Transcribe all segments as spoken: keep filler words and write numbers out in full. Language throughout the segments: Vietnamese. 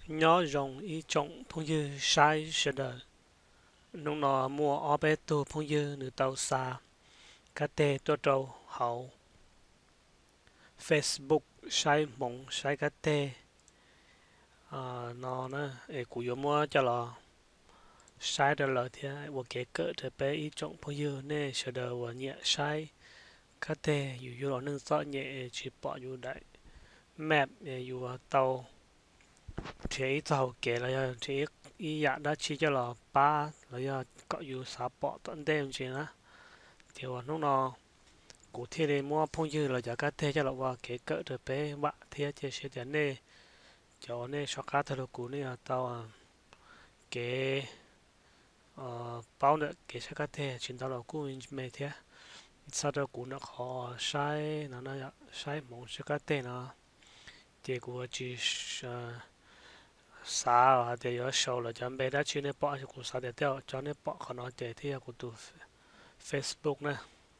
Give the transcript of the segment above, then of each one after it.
nhỏ rồng ý trọng phong dư sai sẽ đời nông nọ mua ở bé tu phong dư nữ tàu xa cá tê tua trâu hậu Facebook sai mộng sai cá tê à, nó nè ê cụ yếu mua cho là sai đời lời thì của kế cỡ thì bé ý trọng phong dư nè sẽ đời của nhẹ sai cá tê dù dù là nâng rõ nhẹ chỉ bỏ dù đại map dù tàu thì tàu kể là thì ý dạ đã chỉ cho là ba là do có dù xã bỏ tận đêm chỉนะthìว่าน้องนอกูที่เรียนมั่วพงยืนเราจะก็เทจะเราว่าเก๋เกิดไปวะเทียจะเสียแต่เน่จอเน่ช็อกการ์ดเรากูเนี่ยตาวเก๋เอ่อเป้าเนี่ยเก๋ช็อกการ์ดเทชินตาวเรากูไม่เทียsau đóกูnó khó sai nó nó sai mongช็อกการ์ดเทนะเดี๋ยวกูจะ啥เดี๋ยวshow了จะไม่ได้ชื่อเนี่ยปะกูสาเดี๋ยวจอเนี่ยปะขนาดเดี๋ยวที่กูดู Facebook นะ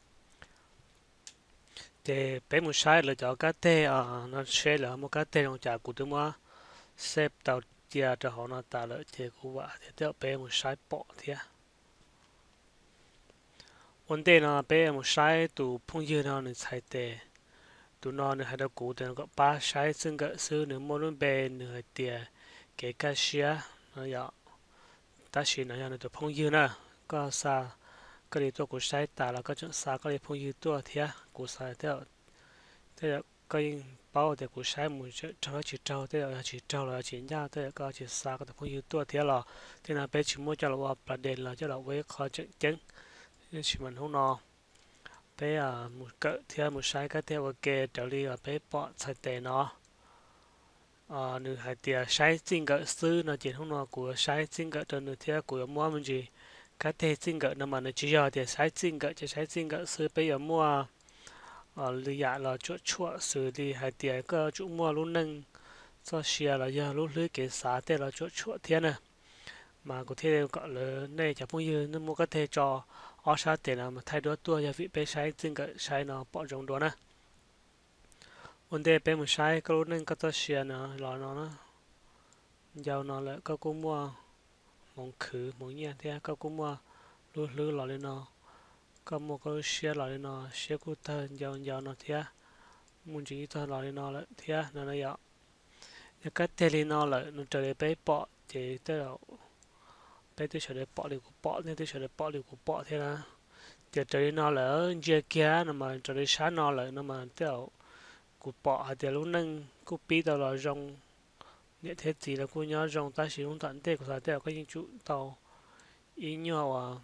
để bé một sai là cho cái tê à nó sẽ là một cái tê trong chả của tôi mà xếp tàu tia cho họ nó tạo lợi thế của vợ thì theo bé một sai bỏ thế vấn đề là bé một sai tụ phong dư nó nên sai tê tụ nó nên hay đâu cụ thì nó có ba sai xưng gỡ sư nữa mỗi lần bé nữa tia cái cái xia nó giờ ta chỉ nó giờ tụ phong dư nè có sao cái gì tôi cũng sai tạo là có chuyện sao cái gì phong dư tôi thế cũng sai theo thế là cái bao thì cũng sai một chút cho chỉ trâu thế là chỉ trâu là chỉ nhau thế là có chỉ xa cái phong yêu tua thế là thế là bé chỉ muốn cho là vàoประเด็นlà cho là với khó chứng chứng chỉ mình không nó bé à một cái theo một sai cái theo cái trở đi là bé bỏ sai tệ nó à nữ hai tia sai chính cái sư nó chỉ không nó của sai chính cái trên nữ theo của mua mình gì cái thế chính cái nó mà nó chỉ giờ thì sai chính cái chỉ sai chính cái sư bây giờ mua ờ lý giải là chỗ chỗ xử lý hay tiền cái chỗ mua luôn nâng cho xe là giờ lúc lưới cái xã thế là chỗ chỗ thế này mà có thể gọi là này chẳng bao nhiêu nó mua cái thể cho ở xã tiền là mà thay đổi tua giờ vị bé sai trên cái sai nó bỏ rộng đó nè vấn đề bé một sai cái lúc nâng cái cho xe nó là nó nó giàu nó lại cái cũng mua mong khử mong nhẹ thế cái cũng mua lúc lưới là lên nó có một cái xe lại nó xe của ta giàu giàu nó thế muốn chỉ ta lại nó lại thế nó nó giàu cái tele nó lại nó trở lại bé bỏ thì tới là bé tới trở lại bỏ đi của bỏ nên tới trở lại bỏ đi của bỏ thế là thì trở lại nó lại giờ kia nó mà trở lại sáng nó lại nó mà tới là của bỏ thì lúc nâng của pi tàu là rong như thế thì là của nhớ rong ta sử dụng tận thế của ta tới là cái những chủ tàu ý nhau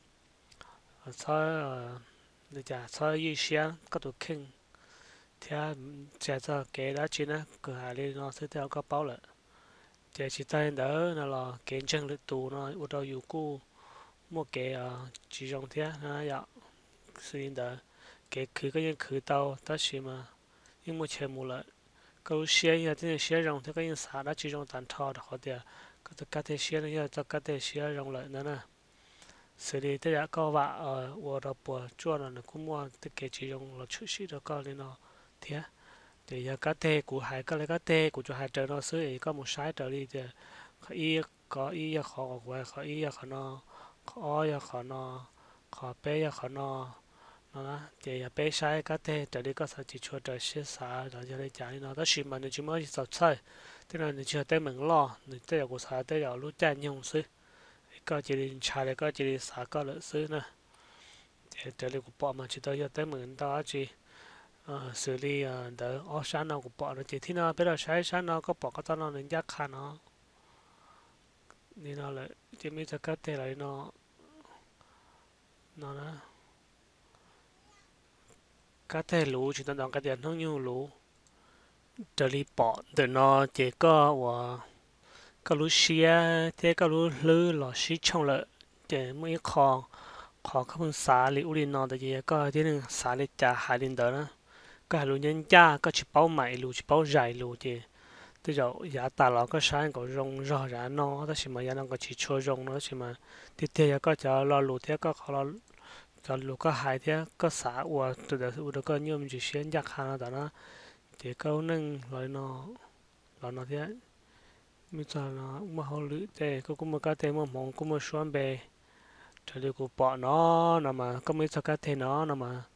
à sao để trả sao như xe có tổ kinh thì trả cho cái đó chỉ là cửa hàng lên nó sẽ theo các báo lại thì chỉ tay đỡ là là cái chân lực tù nó ở đâuอยู่กู้mua cái chỉ dùng thế nó ya sử dụng đỡ cái khử cái những khử tàu ta chỉ mà nhưng mua chơi mua lại câu xe như thế này xe dùng thế cái những xã đã chỉ dùng tàn thọ được họ thì có tất cả thế xe này cho các thế xe dùng lại nữa nè xử lý thế là có vạ ở ở đâu bùa chua là nó cũng mua thế cái chỉ dùng là chút xíu đó có lên nó thế thì giờ cá tê của hai cái lấy cá tê của cho hai trời nó xứ ấy có một sái trở đi thì có ý có ý khó qua có ý khó nó khó ý khó nó khó bé khó nó nó thì giờ bé sái cá tê trở đi có sao chỉ cho trời xí xả rồi cho nên trả nó đó xí mà nó chỉ mới sập sai thế là nó chưa tới mình lo nó tới giờ của xả tới giờ lúc cha nhung xứ có chỉ đi trả lại có chỉ đi xả có lợi xứ nè thì trở đi của bỏ mà chỉ tới giờ tới mình đó chỉ xử lý đỡ ở sáng nào cũng bỏ được chỉ thì nó bây giờ sáng sáng nào có bỏ cái tao nó nên giác khăn nó nên nó lại chỉ mới cho cái thế lại nó nó nó cái thế lú chỉ tao đón cái tiền không nhiều lú trở đi bỏ để nó chỉ có và cái lú xia thế cái lú lư là xí trong lại để mấy kho kho các phương xã liệu đi nó để gì có thế nên xã để trả hai đến đó nữa cái lúa nhân cha có chỉ bao mày lúa chỉ bao dài lúa thì từ giờ giá ta nó có sáng có rong rõ ra nó đó chỉ mà giá nó có chỉ cho rong nó chỉ mà thì thế có cho lo lúa thế có khó lo cho lúa có hai thế có xả của từ giờ từ đó có nhiều mình chỉ xuyên giặc hàng đó nó thì câu nâng lại nó là nó thế mi cho nó mà họ lựa thế có cũng mà cá thế mà mong cũng mà xoắn bè cho nên cũng bỏ nó nằm mà có mấy cho cá thế nó nằm mà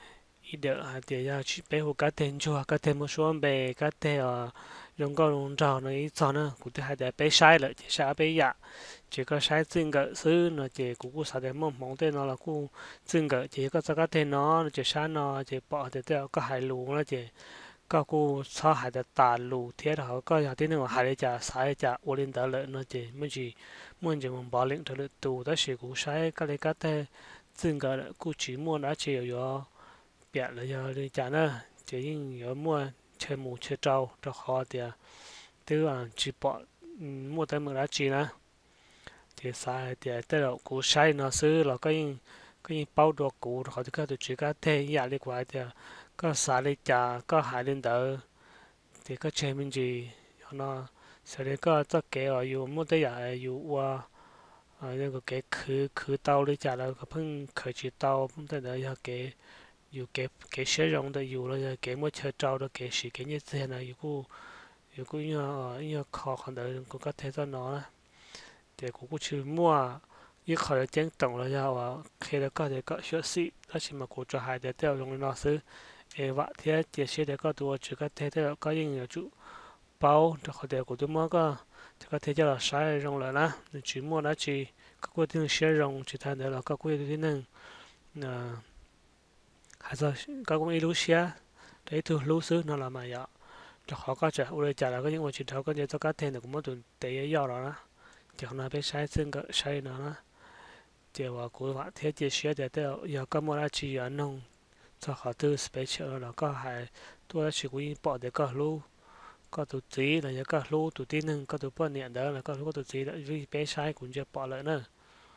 ít đỡ hạt tiền ra chỉ bé hồ cá thế cho cá thế mà xoắn bè cá thế ở dùng con dùng trâu nó ít cho nó cũng thấy hai đứa bé sai lại chỉ sai bé dạ chỉ có sai chân cái xứ nó chỉ cũng cũng sao để mong mong thế nó là cũng chân cái chỉ có cho cá thế nó chỉ sai nó chỉ bỏ thì theo có hai luồng nó chỉก็กูชอบหายแต่ตาลูเทียเขาก็อย่างที่หนึ่งหายจะสายจะอลินตาเลยนะเจไม่จีมันจะมันบอลลิงทะเลตูแต่สิกูใช้ก็เลยก็แต่ซึ่งก็กูจีมัวนะเจียวอยู่เปียเลยอยู่เลยจ้านะเจียิ่งอยู่มัวเชื่อมูเชื่อเจ้าจะขอเดียวตัวอ่ะจีปอมัวแต่เมื่อไรจีนะเจีสายเดียวแต่เรากูใช้เนาะซื้อเราก็ยิ่งก็ยิ่งเป้าตัวกูเขาจะก็ตัวจีก็เทียอยากเรียกว่าเดียวก็สาลิจาก็หายเล่นเดอที่ก็เชื่อมันจีเนาะสาลิก็จะเกี่ยวอยู่มั่วแต่อยากอยู่ว่าอ่าเรื่องก็เกี่ยคือคือเตาลิจาแล้วก็เพิ่งเคยจีเตาเพิ่งแต่เดี๋ยวอยากเกี่ยอยู่เกี่ยเกี่ยเชื่อรงแต่อยู่แล้วเกี่ยมั่วเชื่อเจ้าแล้วเกี่ยสิเกี่ยเนี่ยเสียนะอยู่กูอยู่กูเนี่ยเนี่ยคอคนเดิมกูก็เทจะนอนนะแต่กูกูชื่อมั่วยี่ขอจะแจ้งตรงแล้วจะว่าเคแล้วก็เดี๋ยวก็เชื่อสิถ้าชิมากูจะหายเดี๋ยวเดี๋ยวลงนอนซื้อเอวะที่เจเดี๋ยวก็ตัวจุดก็เทเดี๋ยวก็ยิ่งอยู่จุเป้าแต่เขาเดี๋ยวกูตัวมั่วก็จะก็เทจะเราใช้ลงแล้วนะจุดมั่วนะจีก็กูที่เชื่อลงจุดทันเดี๋ยวเราก็กูที่หนึ่งอ่าหาจะก็กูไม่รู้เชื่อแต่ตัวรู้ซื้อนั่นแหละมาเยอะแต่เขาก็จะอุไรจ่าแล้วก็ยิ่งว่าจุดเขาก็จะก็เทแต่กูไม่ตัวเตะยาวแล้วนะเดี๋ยวเราไปใช้ซึ่งก็ใช้นะนะเดี๋ยวว่ากูว่าเทเจเชื่อเดี๋ยวเดี๋ยวอยากก็มั่วนะจีอ่ะน้องcho họ từ special là có hai tôi chỉ có bỏ để có lưu có tụt tí là nhớ có lưu tụt tí nâng có tụt bỏ niệm đó là có lưu có tụt tí là vì bé sai cũng chưa bỏ lại nữa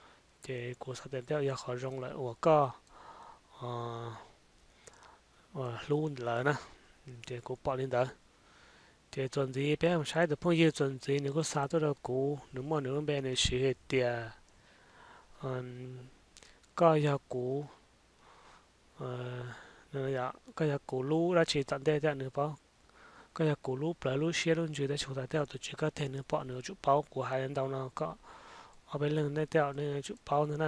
thì của sao để theo giờ họ rong lại của có lưu lại nữa thì cũng bỏ lên đó thì chuẩn gì bé không sai được bao nhiêu chuẩn gì nếu có sao tôi đâu cũ nếu mà nếu bé này sử hết tiền có giờ cũ nữa ya cái ya cổ lú đã chỉ tận đây nữa bao cái ya cổ lú bờ lú xe luôn chưaได้chúng ta theo tổ chức các thể nữa bỏ nữa chụp bao của hai anh đâu nào có ở bên lưng đây theo nữa chụp bao nữa nè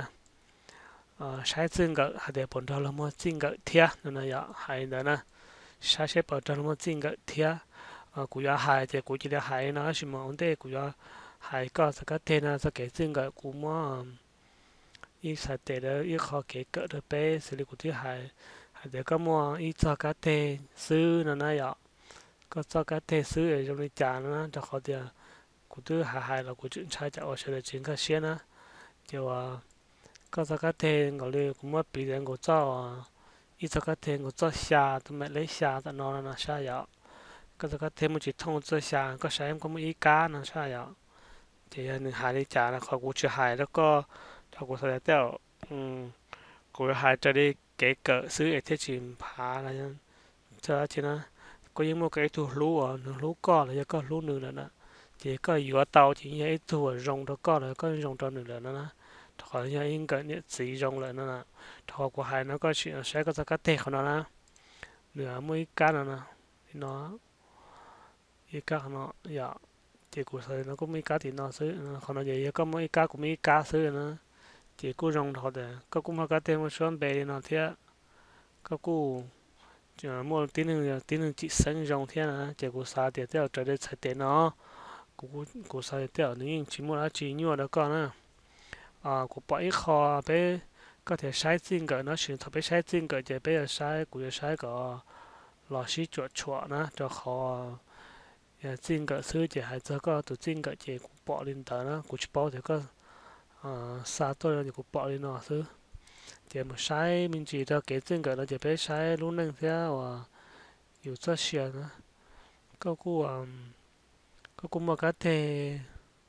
sai chân cái hai để bọn đó là mua chân cái thia nữa ya hai nữa nè sai sẽ bọn đó là mua chân cái thia của ya hai thì của chỉ là hai nó chỉ mà vấn đề của ya hai có các thể nữa sẽ cái chân cái của muaอีสเตเดอร์อีขอเกเกิดเป้สิริกุที่หายเดี๋ยวก็มัวอีจอกาเทซื้อนั่นนะอย่าก็จอกาเทซื้อไอ้ตรงนี้จานนะจะขอเดียวกูตื้อหายหายแล้วกูจึงใช้จะเอาเฉลยจริงก็เชียนะเดี๋ยวว่าก็จอกาเทก็เลยกูมาปีเดียวกูเจ้าอีจอกาเทกูเจ้าชาทำไมเลยชาแต่นอนนะชาอย่าก็จอกาเทมันจิตท่องเจ้าชาก็ใช้ก็ไม่อีกานะชาอย่าเดี๋ยวหนึ่งหายได้จานนะขอกูจะหายแล้วก็ถ้ากูแสดงเต้าอืมกูหายจะได้เก๋เกิดซื้อไอ้เทชิมพาอะไรนั่นเจอทีนะก็ยังไม่เก๋ตัวรู้อ่ะหนึ่งรู้ก้อนแล้วก็รู้หนึ่งแล้วนะเจ๊ก็อยู่เตาทีนี้ไอ้ตัวรองตัวก้อนแล้วก็รองตัวหนึ่งแล้วนะถอยยังอิงเกิดเนี่ยสีรองเลยนั่นนะถอกูหายแล้วก็ใช้ก็จะกัดเตะเขานะเหนือไม่กันนะเนาะอีกาเนาะอย่าเจ๊กูใส่แล้วก็ไม่กาติเนาะซื้อเขาเนาะอย่าก็ไม่กากูไม่กาซื้อนะchỉ cô rong thọ đấy, các cô mà cái tên một số bé nó thế, các cô chờ mua tíนึงtíนึงchỉ sinh rong thế nè, chỉ cô xài tiền theo trở đến xài tiền nó, cô cô xài theo nhưng chỉ mua là chỉ nhiều đó con nè, à cô bỏ ít kho bé có thể xài tiền cái nó chuyển thành bé xài tiền cái chỉ bé xài côจะxài cái lò xí chuột chuột nè, cho kho tiền cái xứ chỉ hay cho có tụi tiền cái chỉ cô bỏ lên đó nè, cô chỉ bỏ thì có xa tôi là cũng bỏ đi nó thứ chỉ một sai mình chỉ cho cái chân cái là chỉ phải sai luôn nâng theo và nhiều rất nhiều nữa có cú có cú mà cái thể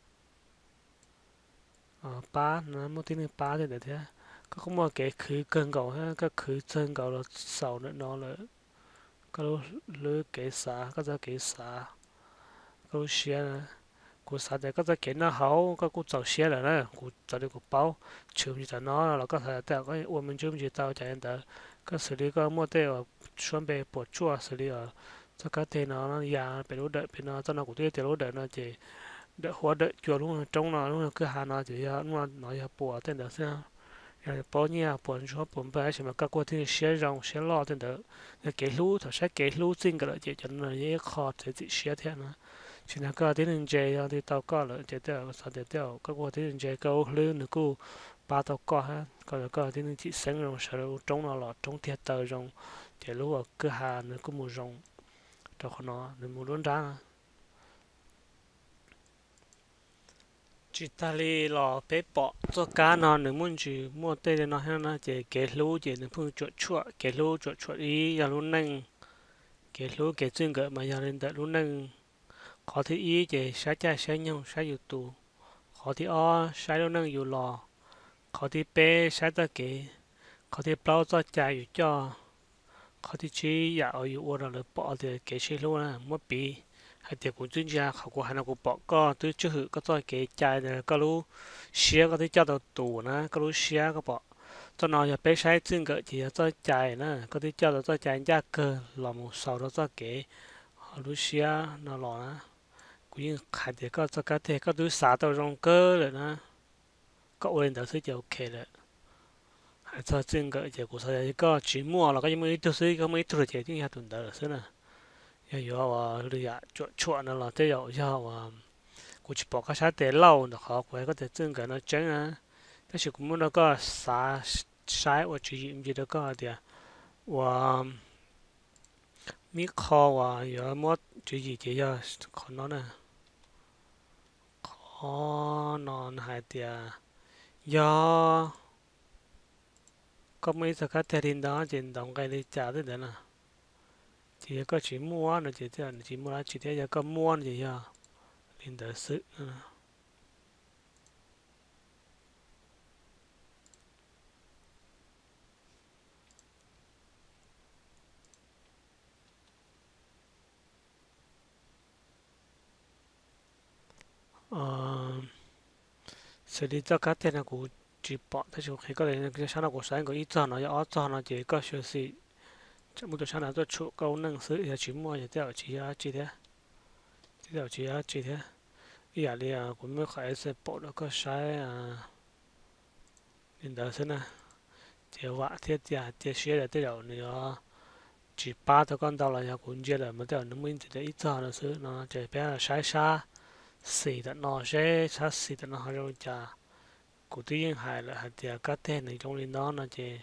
ba nó một tiếng ba thì để thế có cú mà cái khử cơn cầu ha cái khử chân cầu là sầu nữa nó là có lứa cái xả có ra cái xả có xia nữaกูสาแต่ก็จะเก็บหน้าเขาก็กูเจ้าเสียแล้วนะกูจะได้กูเป้าชื่อมันจะน้อยแล้วก็แต่ก็อ้วนมันชื่อมันจะเต้าใจแต่ก็สุดที่ก็มั่วเต้ว่าชวนไปปวดชั่วสุดที่อ่ะจะก็เทนอนยาไปรู้เด็ดไปนอนตอนนั้นกูที่จะรู้เด็ดนะเจ đợi hóa đợi chùa luôn trong nó luôn cứ hà nó thì nó nó ya bùa tên đó xem ya bao nhiêu bùa cho bùa bé xem mà các cô thì xe rong xe lo tên đó cái lú thằng sẽ cái lú chính cái là chỉ cho nó dễ khó thì chỉ xe thế nó chỉ là cái tiếng chơi thì tao có là chỉ tao sao để tao các cô tiếng chơi câu lú nữa cô ba tao có ha còn cái tiếng chỉ sáng rong sợ trong nó là trong thiệt tờ rong chỉ lú cứ hà nữa cũng một rong cho nó nên một luôn ra chỉ ta li lò bé bỏ cho cá nó nếu muốn chỉ mua tê để nó hay nó chỉ cái lú chỉ nếu phương chuột chuột cái lú chuột chuột ý giờ luôn nâng cái lú cái chân cái mà giờ lên tới luôn nâng khó thì ý chỉ sai trái sai nhau sai yếu tố khó thì o sai luôn nâng yếu lò khó thì bé sai ta cái khó thì bao cho trái yếu cho khó thì chỉ giờ ở yếu ở là bỏ thì cái xe lú là mất bị hay tiệc của chuyên giaเขาก็หันกูบอกก็ตื้อชื่อก็ต้องเกยใจเนี่ยก็รู้เชียก็ที่เจ้าตัวตู่นะก็รู้เชียก็บอกตอนนอนอย่าไปใช้ซึ่งเกิดที่จะต้องใจนะก็ที่เจ้าตัวต้องใจยากเกินหล่อมูสาวเราต้องเกยรู้เชียน่าหล่อนะกูยิ่งขายเด็กก็จะกระเทก็ดูสาตัวรงเกอร์เลยนะก็โอเล่นแต่ซื้อจะโอเคเลยหายตัวซึ่งเกิดที่กูใส่ก็จีมัวเราก็ยังไม่ตัวซื้อก็ไม่ตัวเจ้าที่ยาตุนเดอร์ซื้อนะ要有啊，你呀做错呢了，这有要啊，估计包个啥得老的好，怪个得整个那整啊，但是我们那个啥啥，我注意唔记得个的，我米考啊，有么注意这要可能呢，可能还的，要ก็ไม่สักแค่ทินดาจินดองไกลจ่าด้วยนะ chỉ có chỉ mua nó chỉ thế chỉ mua chỉ thế có mua gì à lên tới sự ờ xử lý cho các tên là cũng chỉ bỏ tới chỗ khi có thể cái sáng nào cũng sáng có ít cho nó ít cho nó chỉ có sự gì trong một tuần sáng nào tôi chụp câu năng sự thì chỉ mua thì theo chỉ chỉ thế theo chỉ chỉ thế ý là đi à cũng mới khai sẽ bỏ được có sai à lên tới sự nè chỉ vạ thiết giả thiết xe là tới đầu nữa chỉ ba thôi con tàu là cũng chưa là mà tới nó mình chỉ ít cho nó sự nó chỉ bé là sai xa xì đã nó sẽ sát xì đã nó rồi chả cụ tự nhiên hại là hạt tiệt các tên này trong liên đó nó chỉ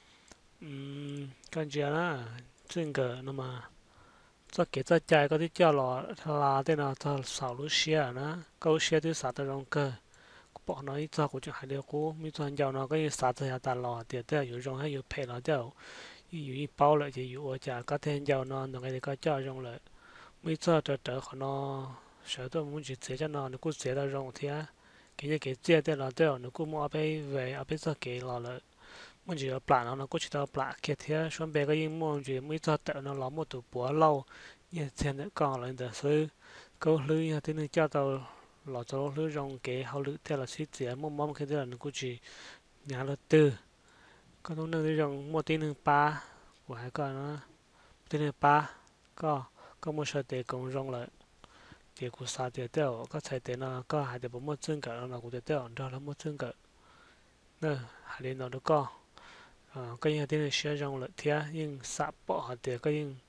con chưa là chân cờ nó mà cho cái cho chạy có thể cho lò là tên nào cho sáu lúa xe nó câu xe thứ sáu trong cơ bỏ nó ít cho của chúng hại đều cố mi cho giàu nó cái sáu thứ hai ta lò tiệt tiệtอยู่trong hayอยู่เพลnó đềuอยู่อีbao lại thìอยู่ở chả các tên giàu nó nó cái có cho trong lại mi cho trở trở của nó sợ tôi muốn chỉ chế cho nó nó cũng chế ra rong thì á cái gì cái chế thế là tôi nó cũng muaไปvề ở bên sau cái là là muốn chỉ ở plan nó nó cũng chỉ tao plan cái thì á chuẩn bị cái gì muốn chỉ mới cho tự nó làm một tủ búa lâu như thế nữa còn lại đó sư câu lưới thế nên cho tao lọ cho lưới rong cái hậu lưới thế là xí chế mua mắm cái thế là nó cũng chỉ nhà là tư có lúc nữa rong mua tiền hương ba của hai con nó tiền hương ba có có một số tiền cũng rong lại thì cũng sao thì tiêu có thể tiền nó có hai tiền bốn mươi chân cả nó cũng tiêu đó là một chân cả nè hai tiền nó có cái những tiền sử dụng lại thì nhưng sắp bỏ hạt tiền cái những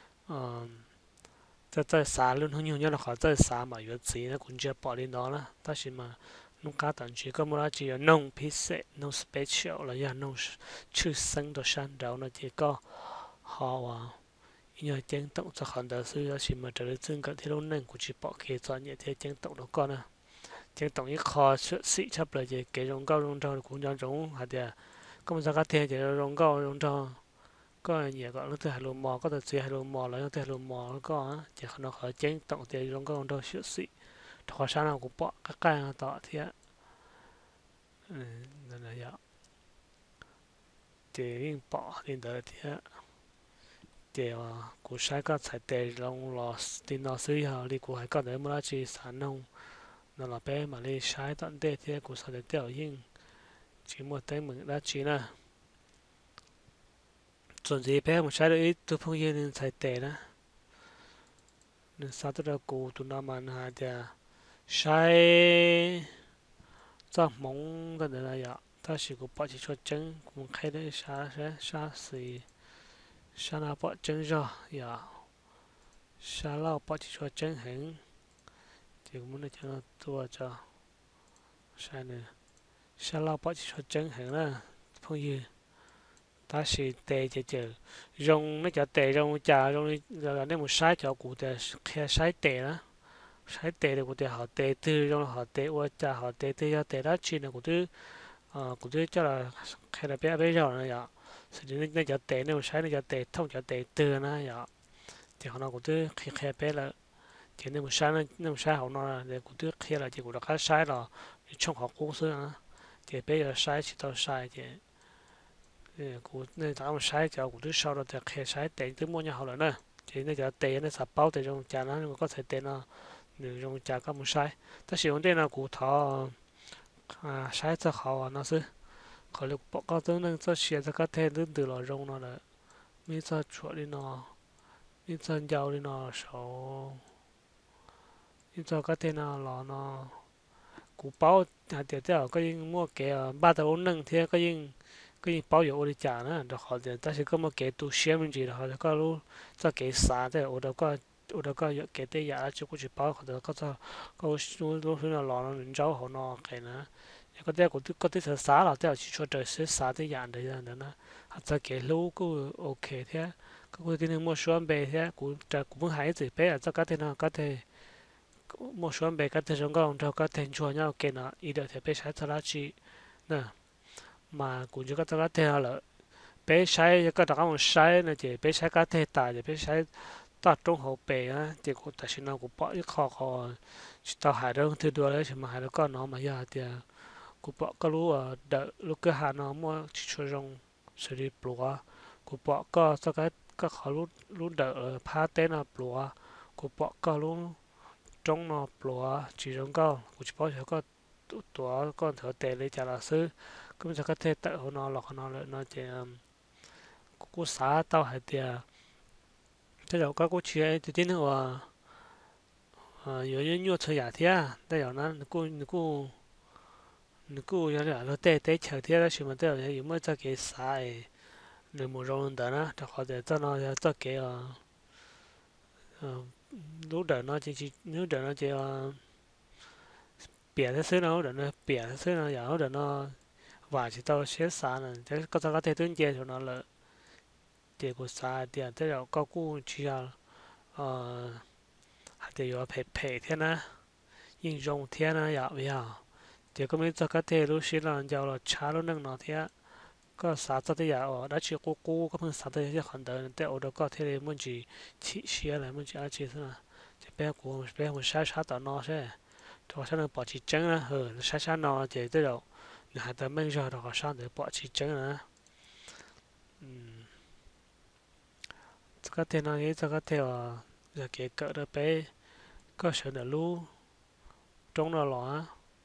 在在啥luôn không nhiều nhất là họ在啥mà有钱那cũng chưa bỏ đi đó là但是mà nông cá tận chỉ có một là chỉ là nôngพิเศษ nông special là ya nông chữ sinh đồ sản đó nó chỉ có họ nhờ chân tổng cho hắn đã sử dụng chỉ mà trở lại chân cái thì lúc này cũng chỉ bỏ cái cho nhẹ thì chân tổng nó con à chân tổng những khó sĩ chấp lại thì cái rong cao rong trâu cũng cho rong hạt địa có một số các thì rong cao rong trâu có nhiều gọi nó từ hai lô mò có từ chỉ hai lô mò lại từ hai lô mò nó có chỉ nó khó chân tổng thì rong cao rong trâu sĩ sĩ khó sao nào cũng bỏ các cái tỏ thì á nên là vậy thì bỏ lên tới thì á thì cụ sai có phải để lòng lò tin nó sử dụng thì cụ hay có để mà chỉ sản nông nó là bé mà đi sai tận đây thì cụ sẽ để tiêu nhưng chỉ một tay mình đã chỉ là chuẩn gì bé một sai được ít tôi không yên nên sai tệ đó nên sao tôi đã cụ tụi nó mà hà thì sai cho mong cái này là ta chỉ có bỏ chỉ cho chân cũng khai đấy sa sẽ sa xì sa nào bỏ chân rồi ya sa lao bỏ chỉ cho chân hẳn thì cũng muốn cho nó tua cho sai nữa sa lao bỏ chỉ cho chân hẳn là phong như ta chỉ tệ chỉ chờ rong nó cho tệ rong trà rong là nếu một sai cho cụ thể khai sai tệ đó sai tệ thì cụ thể họ tệ tư rong họ tệ qua trà họ tệ tư cho tệ đó chỉ là cụ thứ ờ cụ thứ cho là khai là bé bé rồi này ạ thì nó nó cho tệ nếu sai nó cho tệ thông cho tệ tư nó ạ thì họ nói cụ thứ khi khai bé là thì nếu một sai nó nếu một sai họ nói là để cụ thứ khai là chỉ cụ đã khai sai rồi trong học公司啊thì bây giờ sai chỉ tao sai thì cụ nên tao sai cho cụ thứ sau đó thì khai sai tệ tới mua nhà họ rồi nè thì nó cho tệ nó sập bao thì trong trà nó có thể tệ nó nếu trong trà có một sai ta sử dụng đây là cụ thọ à sai cho họ nó sẽเขาเรียกปก็ต้องนั่งจะเชียร์จะก็เทนึกดูหล่อรงนั่นแหละมีจะช่วยนอมีจะยาวนอสาวมีจะก็เทนอหล่อนอกูเป้าเดี๋ยวเดี๋ยวก็ยิ่งมั่วแกบ้าแต่วันนึงเที่ยก็ยิ่งก็ยิ่งเป้าอยู่อริจานะเดี๋ยวเขาเดี๋ยวแต่是ก็มาแกตัวเชียร์มันจีแล้วเขาก็รู้จะแกสาแต่我都ก็我都ก็แกได้ยาจะกูจะเป้าเขาเดี๋ยวก็จะก็รู้รู้รู้หล่อนั่นเจ้าเขานอแกนะcó thể cũng có thể sẽ xả là theo chỉ cho trời sẽ xả tới dạng đấy là nó hoặc là cái lú cũng ok thế có cái này mua số bè thế cũng trời cũng hay gì bé là cho có thể nào có thể mua số bè có thể trong cái trong có thể cho nhau cái nào ý được thì bé sai cho nó chỉ nè mà cũng chỉ có có thể là bé sai có đặc một sai là chỉ bé sai có thể tại chỉ bé saiตัดตรงหัวเปย์นะเดี๋ยวกูแต่ฉันเอากูปล่อยคอคอต่อหายเรื่องที่ดูแล้วฉันมาหายแล้วก็น้องมายาเดีย cụ bỏ có lú ở đợi lúc cái hà nó mua chỉ cho rong xử lý bùa cụ bỏ có cho cái các họ lú lú đợi ở phá tên là bùa cụ bỏ có lú trong nó bùa chỉ rong có cụ chỉ bỏ cho có tuổi con thợ tệ lấy trả là sư cũng cho cái thế tự họ nó lọc nó lại nó chỉ cụ xá tao hay tiền thế rồi các cụ chia thì tin là ờ nhiều nhiều nhiều thời giả thế đây là nó cụ cụกูยังอยากเราเตะเตะเฉยที่เราชิมเตะอยู่เมื่อจะเกี่ยสายหรือมือรงเดินนะแต่เขาเดี๋ยวจะนอนจะเกี่ยรู้เดินนะจริงๆรู้เดินนะจะเปลี่ยนซื้อนะเดินนะเปลี่ยนซื้อนะอย่างเดินนะว่าจะต้องเสียสารนะแต่ก็จะก็เตะตุ้นเจสุนันเลยเดี๋ยวกูสายเดี๋ยวแต่เราก็กู้เชียร์เอ่อเดี๋ยวอยู่เพ่เพ่เท่านะยิ่งรงเท่านะอยากไม่อยากเดี๋ยวก็ไม่จะก็เทรู้สิเราจะเราช้ารู้นั่งนอนเที่ยก็สาจะได้ยาอ๋อได้ชีกูกูก็เพิ่งสาจะได้ขันเดินแต่โอ้เด็กก็เทเลยมันจีชี้เชียอะไรมันจีอาชีพนะจะแปลกูแปลมันช้าช้าต่อนอใช่ตัวฉัน能保持真啊呵ช้าช้านอเดี๋ยว这种你还得闷热的话上得保持真啊嗯这个天呢也这个天啊จะเกิดเกิดไปก็เฉยๆรู้ตรงนั้นหรอ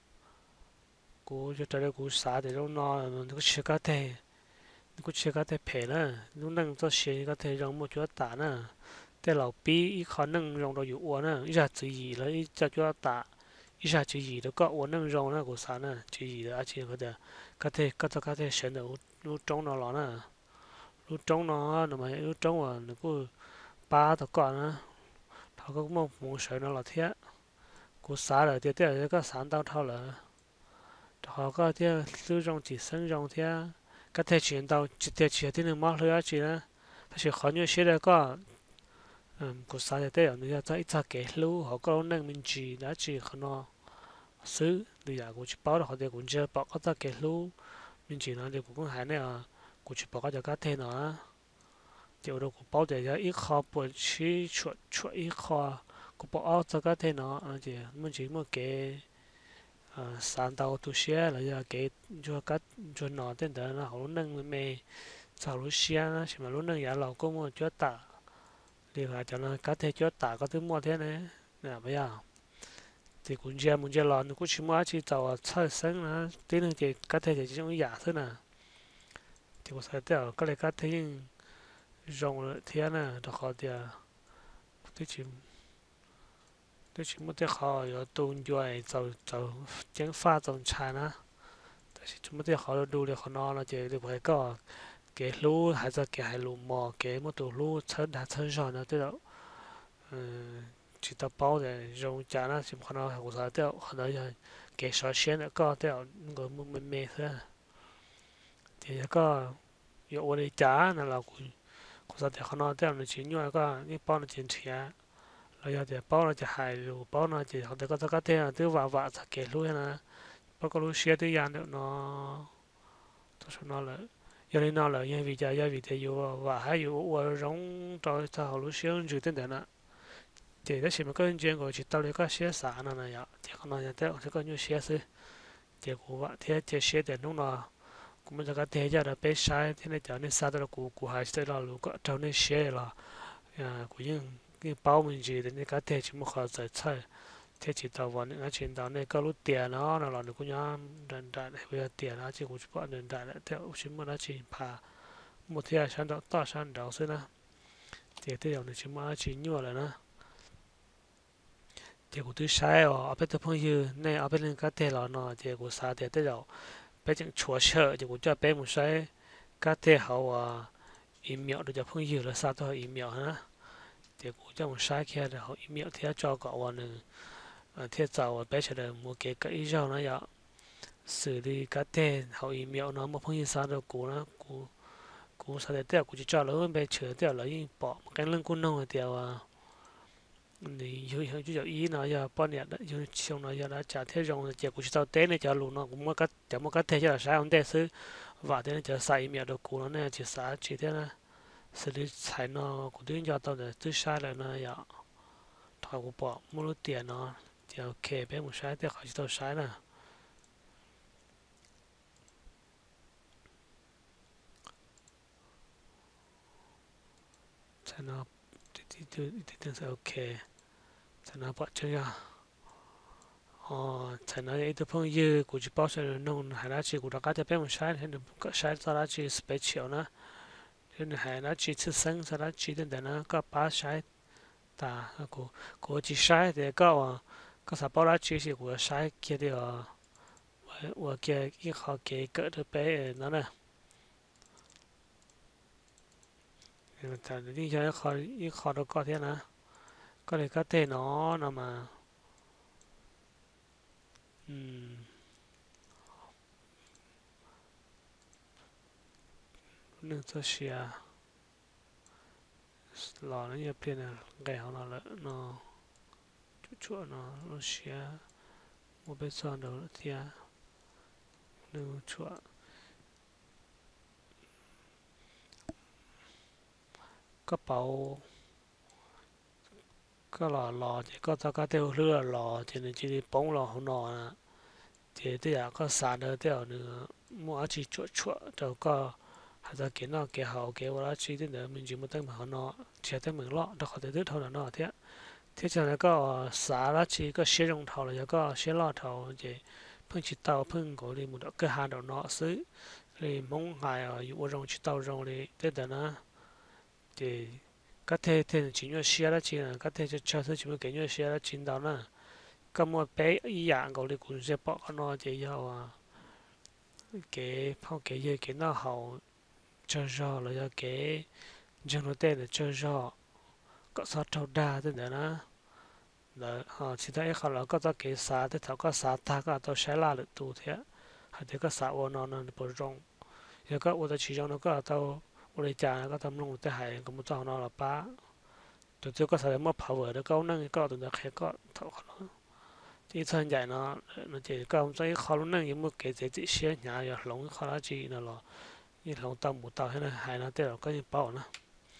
cú cho tới đây cú xả để nó nó nó chưa có thể cú chưa có thể phê nữa lúc nâng cho xe có thể dùng một chỗ tả nữaแต่เราปีอีกคนนึงลงเราอยู่อ้วนนะอีจะจีอีแล้วอีจะจุดตาอีจะจีอีแล้วก็อ้วนนึงลงนะกูสานนะจีอีแล้วอาชีพก็จะก็เทก็จะก็เทเสนอรู้จงเราหรอนะรู้จงเนาะหนูไม่รู้จงว่าหนูกูป้าตะก่อนนะเขาก็มองมองเสนอเราเทียกูสาเลยเดี๋ยวเดี๋ยวก็สานเต้าเท่าเลยhọ có thể sử dụng chỉ sinh dụng thì có thể chuyển到直接chuyển đến một lứa chỉ là但是很多些的个嗯古啥的都有你要在一只给路họ có năng mình chỉ đã chỉ很多ซื้อหรืออยากกูจะ包的เขาเดี๋ยวกูจะบอกก็จะ给路mình chỉ nóiเดี๋ยวกูก็หายเนี่ยกูจะบอกก็จะก็เทน่ะเดี๋ยวเรากู包เดี๋ยวอีกข้อปวดชี้ชวดชวดอีกข้อกูบอกเอาจะก็เทน่ะอันเดี๋ยวมันchỉ một cái sàn tàu tu xe là giờ cái cho cách cho nó tên đó là họ nâng mê sau lúc xe nó chỉ mà lúc nâng giá lầu có mua chỗ tả thì phải cho nó cách thế chỗ tả có thứ mua thế này nè bây giờ thì cũng chơi muốn chơi lò nó cũng chỉ mua chỉ tàu chơi sinh nữa tí nữa thì cách thế thì chỉ trong giả thôi nè thì có thể theo cái này cách thế nhưng rộng thế nè đó họ thì thì chỉ 都是没得好要动作就就整发种产啊，但是没得好ดูเลยเขานอนเราเจอเลยไปก็เกรู้หายจะเกหายรู้หมอเกไม่ตัวรู้เชิดหาเชิดสอนนะที่เราเออจิตเป้าเนี่ยรงจานะสิมขนาดหัวใจเดียวขนาดยังเกสอเชียนก็เดียวก็มึงมันเมย์เถอะเดี๋ยวก็อยู่วันจ้านั่นเราคุยคุยแต่ขนาดเดียวในชิ้นย่อยก็นี่ป้อนในชิ้นเชีย เราอยากจะป้อนเราจะหายรู้ป้อนเราจะเขาแต่ก็จะก็เท่าที่ว่าว่าจะเกรู้นะป้อนก็รู้เสียที่ยันเนาะตัวชนนั่นแหละยันนี่นั่นแหละยังวิจัยยังวิจัยอยู่ว่า还有我容到他好多些人就等等了，这个是么个人讲过去到那个写啥呢那样，这可能要在这个有写是，这个话这这写的弄了。กูมันจะก็เทียจะไปใช้ที่ในเจ้าในซาตระกูกูหายใจเราลูกก็เจ้าในเสียละอ่ากูยังcái bao mình gì thì cái thế chỉ một khó giải chơi thế chỉ tàu vào những cái chuyện đó này có lúc tiền nó là nó cũng nhá đơn đại này bây giờ tiền nó chỉ cũng chỉ bỏ đơn đại lại theo chỉ mà nó chỉ phá một thế sản đó to sản đó xí na thì thế này chỉ mà chỉ nhiều là nó thì cũng tôi sai ở ở bên tập phong như này ở bên cái thế là nó thì cũng sai thì thế rồi bên những chúa sợ thì cũng cho bên một sai cái thế hậu à email được cho phong như là sao thôi email ha thì cũng cho một sai kia là họ email thì cho cậu vào nữa thì giàu bé sẽ được một cái cái ý nào nó vậy xử lý cái tên họ email nó một phong như sao được cũ nó cũ cũ sao để tiêu cũ chỉ cho lớn bé chữa tiêu là những bỏ một cái lưng cún nông tiêu à thì hiểu hiểu chú ý nó giờ bao nhiêu đó hiểu xong nó giờ đã trả thế rồi chỉ cũ chỉ tao té này cho luôn nó cũng một cái chỉ một cái thế cho là sai không té xứ và thế này cho sai email được cũ nó này chỉ sai chỉ thế này xử lý sai nó cũng tuyên cho tao để tôi sai là nó vậy thằng cũng bỏ mua lúc tiền nó thì ok bé một sai thì khỏi tao sai nè sai nó thì thì thì thì thì ok sai nó bỏ chơi à ờ sai nó ít phong dư cũng chỉ bảo sai nông hay là chỉ cũng đã cái bé một sai thì nó có sai sau đó chỉ special nữa nên hay là chỉ thứ sinh sau đó chỉ đến nó có ba sai ta cô cô chỉ sai thì có có sao bảo là chỉ là của sai kia thì ờ我给一号给个的呗，那呢？嗯，但是你想一号一号到高天呢，ก็เลยก็เทนอนะมาอืมหนึ่งตัวเชียหล่อนั่นอย่าเปลี่ยนแก่ของเราละเนาะชั่วๆเนาะเราเชียโมเบสอนเดี๋ยวเทียหนึ่งชั่วกระเป๋าก็หล่อหล่อเจก็ตะก็เตียวเรือหล่อเจนี่จีป้องหล่อของนอนะเจเตียก็สาเดียวเตียวเนื้อมัวจีชั่วๆเดี๋ยวก็หาจะเก็บนอเก็บหาเก็บว่าจีที่เดี๋ยวมันจีมันตั้งมาของนอเชียตั้งเหมือนล้อเดี๋ยวเขาจะดื้อเท่านั้นนอเทียเทียจากนั้นก็สาละจีก็เชียรองเท้าแล้วก็เชียล้อเท้าเจเพิ่งชิดเตาเพิ่งก็เลยมุดก็หาดอกนอซื้อเลยมองหายอยู่ว่ารงชิดเตารงเลยเด็ดนะเจcái thế thế chỉ nhớ xe là chỉ là cái thế cho cho thôi chỉ mới cái nhớ xe là chính đó nè cái mua bé ý dạng của thì cũng sẽ bỏ cái nó chỉ cho à cái phong cái gì cái nó hậu cho cho là cho cái cho nó tên là cho cho có sao trâu đa thế nữa nè là họ chỉ thấy họ là có cho cái xã thì thảo có xã ta có tao sẽ là được tu thế hay thì có xã của nó nó bổ rong giờ có ở chỉ trong nó có tao我哋家ก็ทำลงแต่หายก็มุจ้าเราละป้าตัวเจ้าก็แสดงว่า power แล้วก็นั่งก็ตัวจะแค่ก็เท่ากันที่ส่วนใหญ่เนาะนั่นเจ๊ก็ใจเขานั่งยังไม่เกิดจะเสียหายอย่าหลงเขาละจีนั่นหรอยี่หลงตามหมู่ตาให้นะหายนะแต่เราก็ยังเป่านะ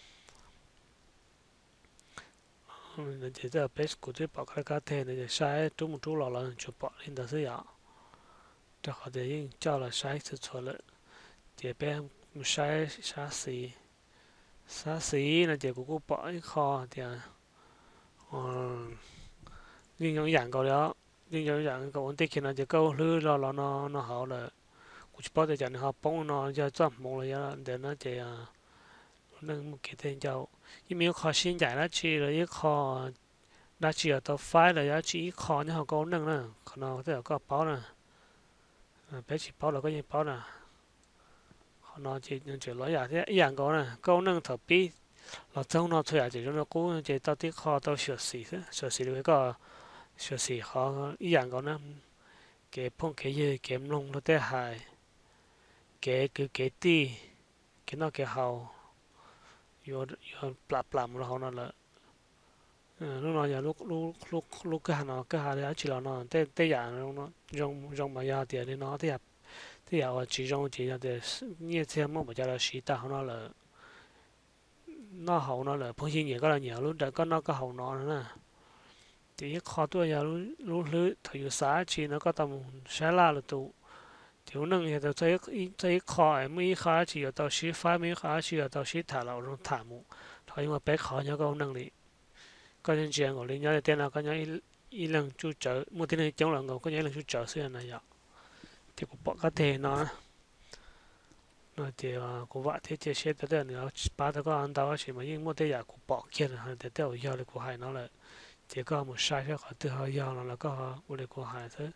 นั่นเจ๊จะเป็นกูจะบอกใครก็เทนั่นเจ๊ใช้จุ่มจุ่มหล่อเราจะบอกเล่นแต่สิ่งแต่เขาจะยิ่งเจ้าละใช้สุดๆเลยเจ๊เป็นsai xa xì xa xì là chỉ cũng bỏ cái kho thì ờ nhưng những dạng câu đó nhưng những dạng câu ổn định khi nào chỉ câu lư lo lo nó nó hậu là cũng chỉ bỏ để cho họ bông nó cho cho một là để nó chỉ nâng một cái tên cho nhưng mà kho xin giải nó chỉ là cái kho đã chỉ ở tàu phái là giá chỉ khó như họ có nâng nè còn nào tức là có báo nè bé chỉ báo là có gì báo nè còn nào chỉ chỉ nói giả thế ý dạng có nè câu nâng thở pi là trong nó thôi à chỉ cho nó cũ chỉ tao tiếc khó tao sửa xì thế sửa xì được có sửa xì khó ý dạng có nè cái phong cái gì cái lông nó té hại cái cái cái ti cái nó cái hậu yo yo plap plap nó họ nó là lúc nào giờ lúc lúc lúc lúc cái hàng nó cái hàng đấy chỉ là nó té té dạng nó rong rong mà ya tiền thì nó té té ya chỉ rong chỉ là để như thế mà mà cho là xí ta nó là nó hậu nó là phong sinh nhiều cái là nhiều lúc đã có nó có hậu nó nữa nè thì khó tôi giờ lúc lúc lưới thời xã chỉ nó có tầm sáu la là tụ thiếu nâng thì tao thấy thấy khó mấy khó chỉ ở tao xí phá mấy khó chỉ ở tao xí thả lẩu trong thả mũ thôi mà bé khó nhớ câu nâng đi có những chuyện của linh nhớ tên là có nhớ ý lần chú trợ một tên này chống là ngầu có nhớ lần chú trợ xưa này vậy thì cũng bỏ cái thể nó nó thì cũng vậy thế thì sẽ tới nữa ba tao có ăn tao chỉ mà những một tên giả cũng bỏ kia là để tao giờ là của hai nó là chỉ có một sai cái khỏi từ hơi giờ là có một đề của hai thế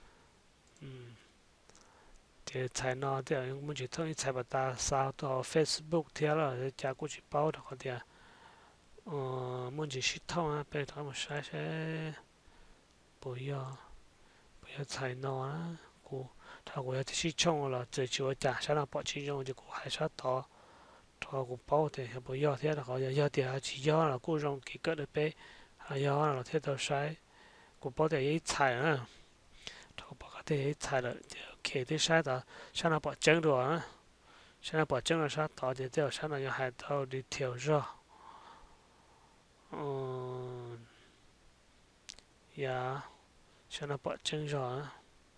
thì chạy nó thì muốn chỉ thôi chạy vào ta sao to Facebook thì là cha cũng chỉ báo được cái thì ờ muốn chỉ shit thông á bây giờ một sai sẽ bây giờ bây giờ chạy nó á cô thằng cô thì shit thông là chỉ chịu trả sao là bỏ chỉ dùng thì cô hay sao to thằng cô báo thì bây giờ thì là họ giờ thì chỉ giờ là cô dùng cái cái đấy hay giờ là thế đâu sai cô báo thì chạy á thằng bảo cái thì chạy là khi thì sai đó sao nó bỏ chân rồi á sao nó bỏ chân là sao đó thì theo sao nó要海到đi theo rồi ừ yeah sao nó bỏ chân rồi á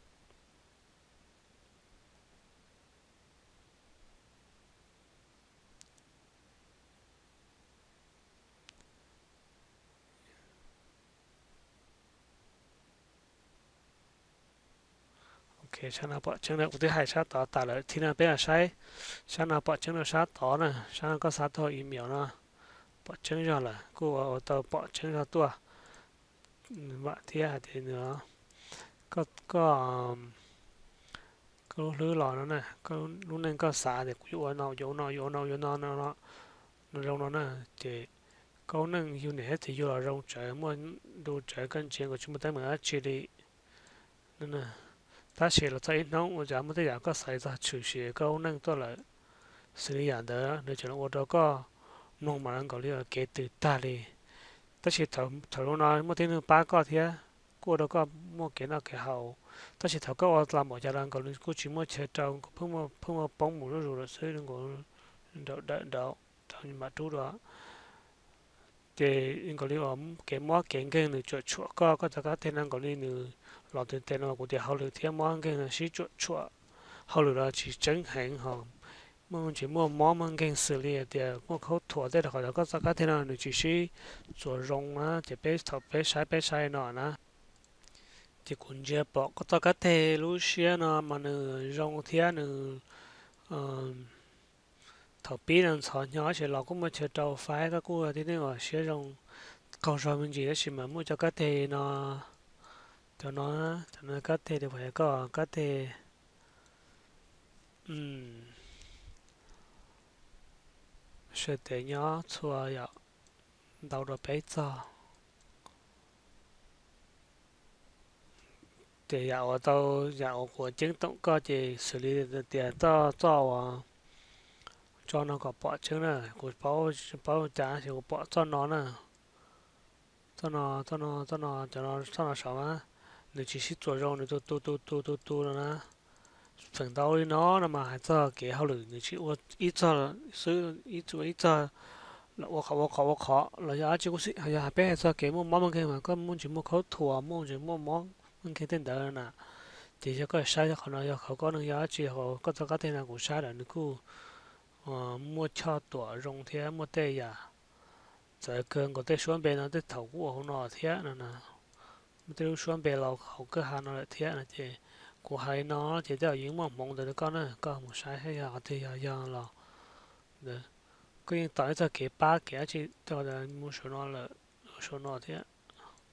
ok sao nó bỏ chân là cũng thứ hai sao đó tại là thì là bây giờ sai sao nó bỏ chân là sao đó nè sao nó có sao thôi email nó bỏ chân rồi là cô ở tàu bỏ chân ra tua vậy thì à thì nữa có có có lứa lò nó nè có lúc nên có xả để dụ nó dụ nó dụ nó dụ nó nó nó nó rong nó nè thì có nên yêu này thì yêu là rong trời mà đồ trời跟前个全部都没去的nên là ta sẽ là thấy nó mà giảm tới giảm có xảy ra trừ sự có năng tôi là xử lýอย่างđó nếu cho nó ô tô có nông mà nó gọi là kế từ ta đi ta chỉ thầu thầu nó mà thế nữa ba có thế cô đó có mua cái nào cái hậu ta chỉ thầu có làm một gia đình còn cô chỉ mua chơi trâu phương mà phương mà bóng mù nó rồi là xây đừng có đậu đậu đậu thằng mà chú đó thì gọi là cái món cái cái nữa chuột chuột có có tất cả thế năng gọi là nữa lọt tiền tiền mà cũng thì hậu được thêm món cái là xí chuột chuột hậu được là chỉ trứng hàng họ mà chỉ mua món mà cái xử lý thì mua khâu thua thế là họ có tất cả thế nào nữa chỉ xí做容啊，就俾頭俾晒俾晒nó nè, thì cũng chưa bỏ có tất cả thế lúc xưa nó mà nó rong thế nó thầu bí nó thọ nhỏ chỉ là cũng mà chờ trâu phải các cô thì nó ở xưa rong câu rồi mình chỉ là chỉ mà mua cho cái thế nó cho nó cho nó cái thế thì phải có cái thế um sẽ để nhỏ chua ya đầu rồi bé cho thì dạo tao dạo của chứng tổng có chỉ xử lý được tiền cho cho cho nó có bỏ trứng này của bao bao giá thì của bỏ cho nó nè cho nó cho nó cho nó cho nó cho nó sao á nếu chỉ xích chuột rong thì tu tu tu tu tu tu rồi nè phần đầu đi nó là mà hay cho cái hậu lực nếu chỉ ít cho sự ít cho ít cho là我考我考我考là giá chỉ có sĩ hay là bé cho cái món món cái mà có món chỉ món khẩu thua món chỉ món món món cái tên đó nè thì cho cái sai cho họ nói họ có năng giá trị họ có cho cái tên là cũng sai là nó cứ mua cho tổ rong thế mua tê ya giờ cơn có tê xuống bên nó tê thầu của họ nó thế nè nè tê xuống bênเราเขาก็หาnó lại thế nè chị của hai nó chỉ theo những mong mong được con nè có một sai hay là thì là do là được cái tại sao cái ba cái chị cho là mua số nó là số nó thế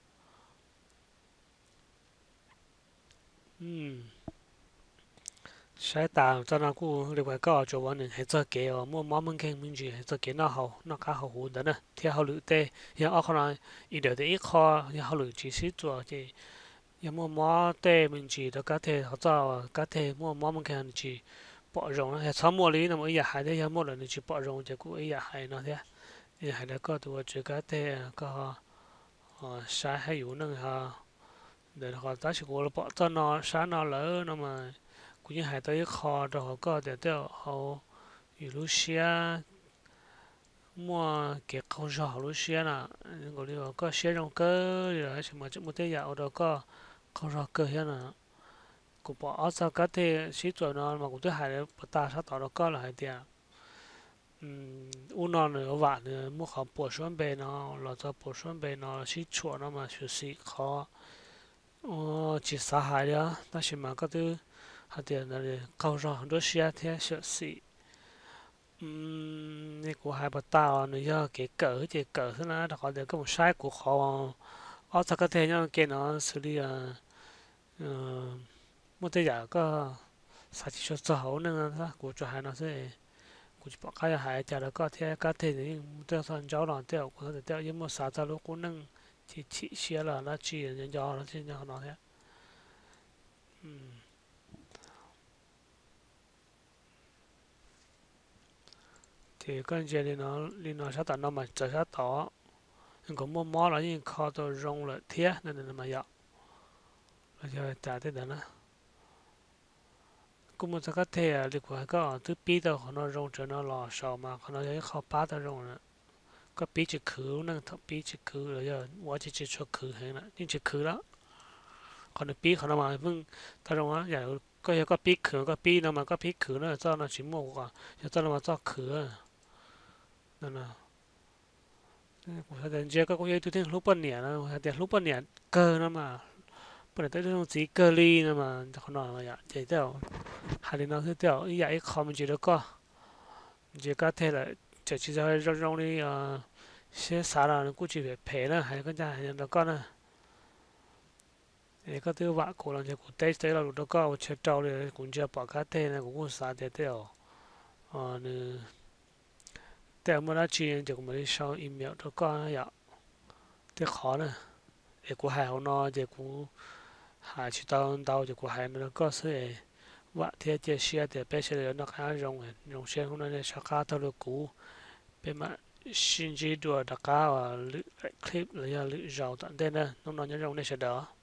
ừm sai tà cho nó cũng được vài cái chỗ bọn này hay cho cái mua món mình khen mình gì hay cho cái nó hậu nó khá hậu hụt đó nè theo hậu lự tê hiện ở con này ít được thì ít kho hiện hậu lự chỉ xí chỗ thì hiện mua món tê mình chỉ đó cá thể họ cho cá thể mua món mình khen chỉ bỏ rồng hay sáu mua lý là mỗi giờ hai đấy hiện mua là chỉ bỏ rồng chỉ cũng ấy giờ hai nó thế giờ hai đó có tụi chỉ cá thể có sai hay yếu nè ha để họ ta chỉ có bỏ cho nó sai nó lỡ nó mà cũng như hai tới kho rồi họ có để theo họอยู่รูเซียมัวเก็บเขาชอบรูเซียน่ะก็เรียกว่าก็เสียรงเกอร์หรือสมมติมุตยาเอาดก็เขาชอบเกอร์เฮียน่ะกูบอกเอาสักก็เทสิตัวนอนมากูจะหายแล้วปตาสักต่อแล้วก็หลายเดียอืมอุนอนหรือว่าเนี่ยมัวเขาปวดส่วนเบนเนาะเราจะปวดส่วนเบนเนาะสิชัวเนาะมาสุสิเขาอ๋อจิตสาหายแล้ว但是嘛ก็都หาเดียนั่นเลยเขาชอบรูเซียเที่ยสุสิ Ừm, như của hai bà tao nữa do cái cỡ thì cỡ thế nào đó có được có một sai của họ ở sao có thể nhau cái nó xử lý à một cái giả có sao chỉ cho cho hậu nữa đó của cho hai nó sẽ của chỉ bảo cái hai chả đó có thể có thể thì tôi son cháu nó tiêu của tôi tiêu nhưng mà sao cho lúc cũng nâng thì chỉ xia là nó chỉ là do nó chỉ cho nó thế thì con chuyện này nó liên nó sẽ tạo nó mà trở sẽ tỏ cũng mua mó là những kho tôi rong là thiết nên là mà dạo rồi giờ trả thế đó nè cũng muốn có thể là được phải có thứ pi tao nó rong cho nó lò sò mà nó thấy kho bát tao rong nè có pi chỉ khử nè thọ pi chỉ khử rồi giờ tôi chỉ chỉ cho khử hay nè nhưng chỉ khử đó còn được pi nó mà vâng tao rong á giờ có có pi khử có pi nó mà có pi khử nó cho nó chỉ mua quả giờ tao nó mà cho khử nên là của thằng kia có cái tôi thấy lúc bận nhẹ nó thằng lúc bận nhẹ cơ nó mà bữa nay tới trong chỉ cơ ly nó màเขาnói mà vậy thì theo hai đứa nó thì theo ý vậy không mình chỉ được có chỉ có thể là chỉ chỉ cho trong trong đi sẽ xả ra nó cũng chỉ phải phê nữa hay cái nhà hay nó con à thì có thứ vạ cổ là chỉ cổ tết tới là nó có chơi trâu thì cũng chưa bỏ cá thế này cũng xả thế theo ờ theo mà nó chỉ chỉ cũng mới sau email nó có vậy thế khó nè để của hai họ nó thì cũng hai chỉ tao tao thì của hai nó có sự vợ thì chia sẻ thì bây giờ nó khá rộng rộng xe hôm nay sẽ khá tao được cũ bên mà xin chỉ đùa đặc cao và clip là lựa giàu tận tên nè nó nói nhân rộng này sẽ đỡ